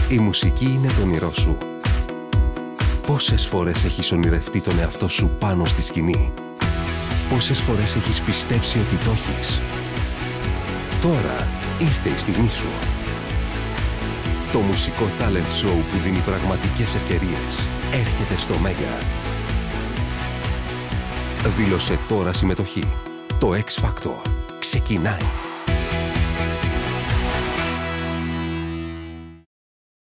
Η μουσική είναι το όνειρό σου. Πόσες φορές έχεις ονειρευτεί τον εαυτό σου πάνω στη σκηνή? Πόσες φορές έχεις πιστέψει ότι το έχεις? Τώρα ήρθε η στιγμή σου. Το μουσικό talent show που δίνει πραγματικές ευκαιρίες έρχεται στο Μέγκα. Δήλωσε τώρα συμμετοχή. Το X Factor ξεκινάει.